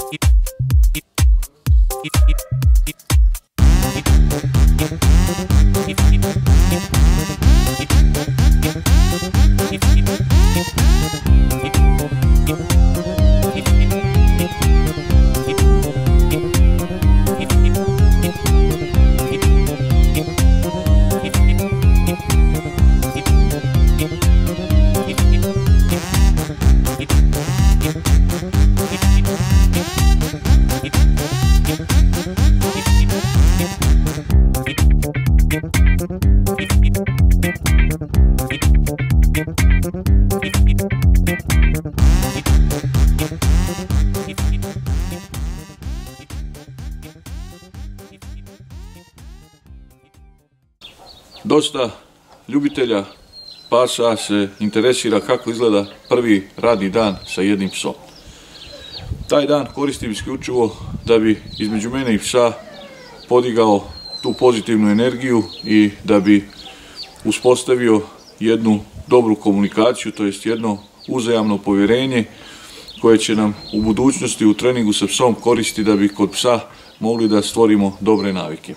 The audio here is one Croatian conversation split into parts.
Dosta ljubitelja pasa se interesira kako izgleda prvi radni dan sa jednim psom. Taj dan koristim isključivo da bi između mene i psa podigao tu pozitivnu energiju i da bi uspostavio jednu dobru komunikaciju, to jest jedno uzajamno povjerenje koje će nam u budućnosti u treningu sa psom koristiti da bi kod psa mogli da stvorimo dobre navike.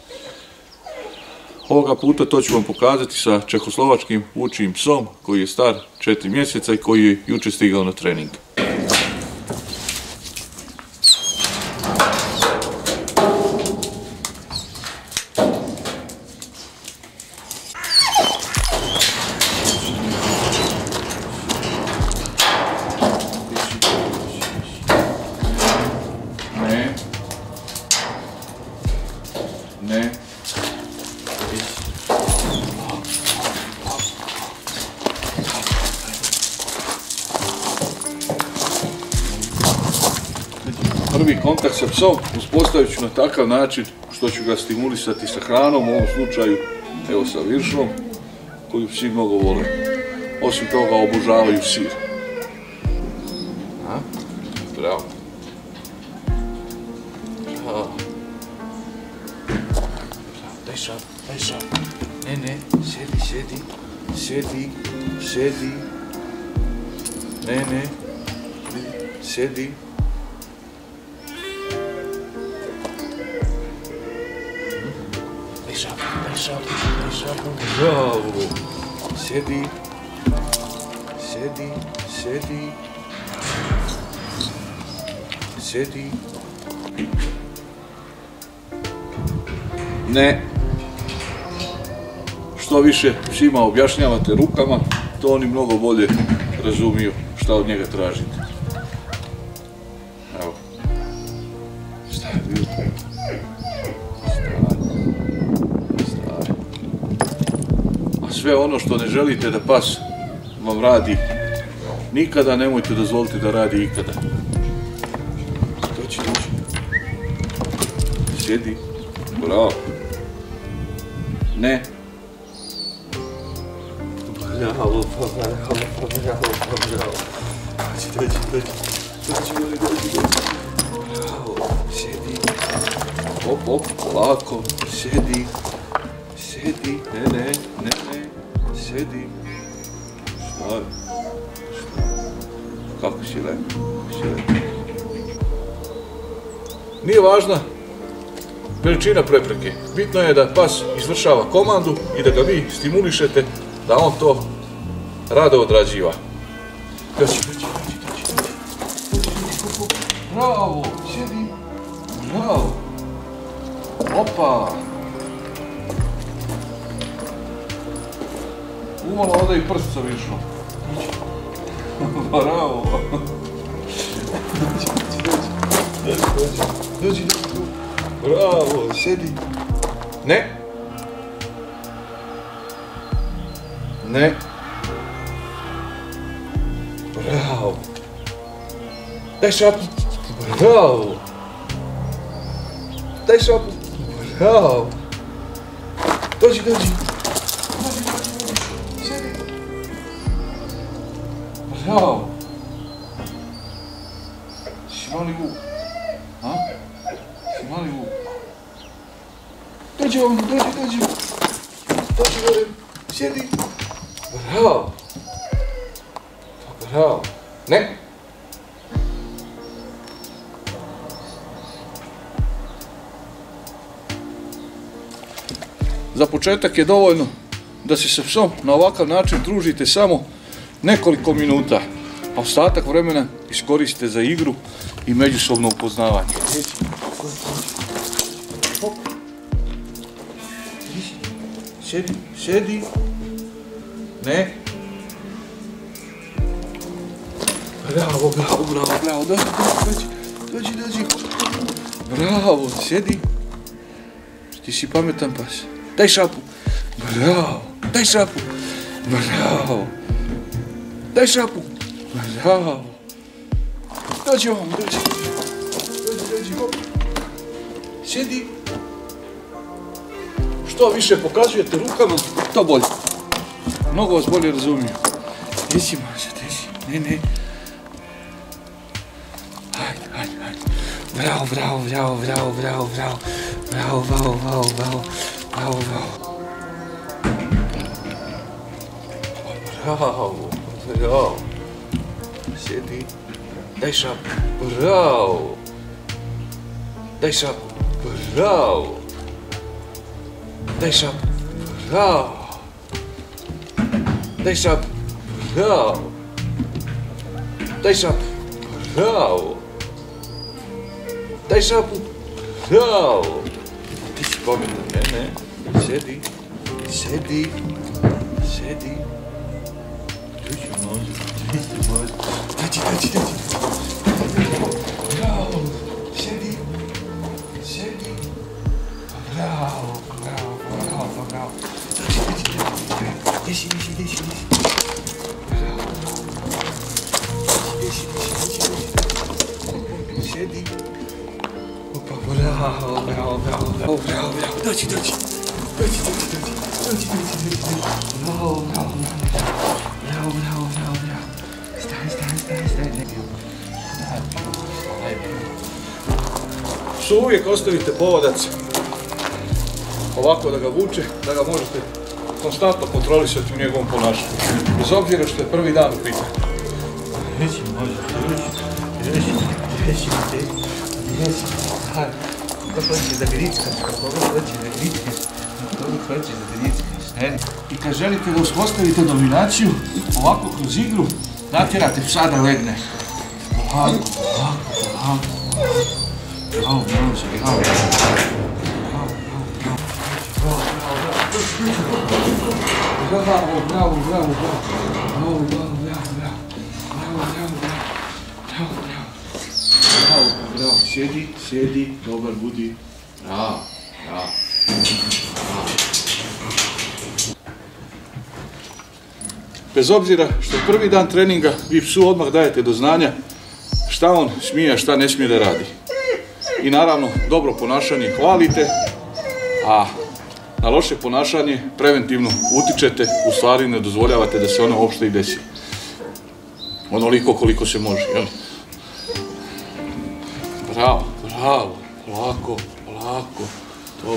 Ovoga puta to ću vam pokazati sa čehoslovačkim vučijim psom koji je star 4 mjeseca i koji je jučer stigao na trening. Ne. Prvi kontakt sa psom uspostavit ću na takav način što ću ga stimulisati sa hranom, u ovom slučaju evo sa viršom, koju psi mnogo vole. Osim toga obožavaju sir. Bravo. Daj šap. Ne, sjedi. Ne, sjedi. Daj šap. Bravo. Sjedi. Ne. Što više psima objašnjavate rukama, to oni mnogo bolje razumiju šta od njega tražite. Evo. Stari. A sve ono što ne želite da pas vam radi nikada, nemojte dozvoliti da radi ikada. Doći. Sjedi. Bravo. Ne. Bravo. Dođi. Bravo. Sjedi. Op, lako. Sjedi. Ne. Sjedi. Stavi. Kako si lepo. Nije važna veličina prepreke. Bitno je da pas izvršava komandu i da ga vi stimulišete da on to rado odrađiva. Dođi. Bravo, sjedi. Bravo. Opa. Umalo ode i prst sa višom. Bravo. Dođi. Bravo, sjedi. Ne. Bravo. Daj šapu. Bravo. Bravo. Dođi. Sjedi. Bravo. Si mali vuk. Dođi. Sjedi. Bravo. Ne. Za početak je dovoljno da se sa psom na ovakav način družite samo nekoliko minuta, a ostatak vremena iskoristite za igru i međusobno upoznavanje. Sjedi. Ne. Bravo, dođi. Bravo, sjedi. Ti si pametan pas. Daj šapu. Bravo, daj šapu. Bravo. Daj šapu. Bravo. Dođi ovom, dođi. Hop. Sjedi. Što više pokazujete rukama, to bolje. Mnogo vas bolje razumiju. Desi, može, desi. Ne. Hajde. Bravo. Bravo. Sjedi. Daj šapu. Bravo. Daj šapu. Bravo. Daj šapu. Bravo. Daj šapu. Bravo. Daj šapu. Bravo. Daj šapu. Bravo. Ti si pametan, ne? Sjedi. Dođi, može. Dođi. Bravo. Sjedi. Bravo. Desi. Sjedi. Opa, bravo. Dođi. Bravo. Psu uvijek ostavite povodac ovako da ga vuče, da ga možete konstantno kontrolisati u njegovom ponašanju. Bez obzira što je prvi dan u pitanju. Reći, može. Kako hoćeš da grickaš, I kad želite da uspostavite dominaciju, ovako kroz igru natjerate psa da legne. Bravo, sjedi, dobar budi. Bravo. Bez obzira što je prvi dan treninga, vi psu odmah dajete do znanja šta on smije, a šta ne smije da radi. I naravno, dobro ponašanje hvalite, a na loše ponašanje preventivno utičete, u stvari ne dozvoljavate da se ono uopšte i desi. Onoliko koliko se može, jel? Bravo, polako. Dobro.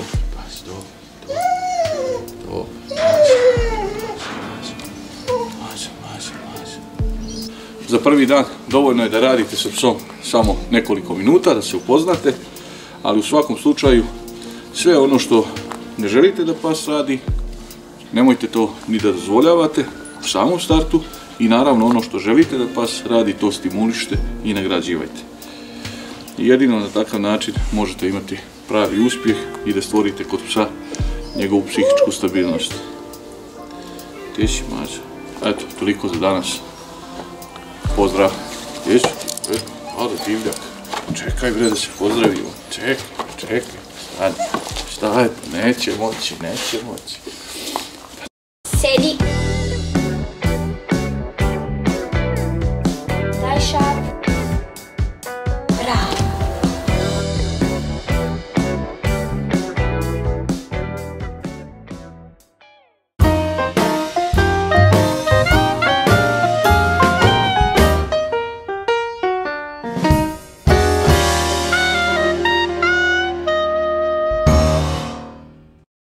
Maže. Za prvi dan dovoljno je da radite sa psom samo nekoliko minuta, da se upoznate, ali u svakom slučaju sve ono što ne želite da pas radi, nemojte to ni da dozvoljavate u samom startu i naravno ono što želite da pas radi, to stimulišite i nagrađivajte. Jedino na takav način možete imati pravi uspjeh i da stvorite kod psa njegovu psihičku stabilnost. Teši, mađa. Eto, toliko za danas. Pozdrav. Teši, malo divljak. Čekaj bre da se pozdravimo. Čekaj. Staj, neće moći.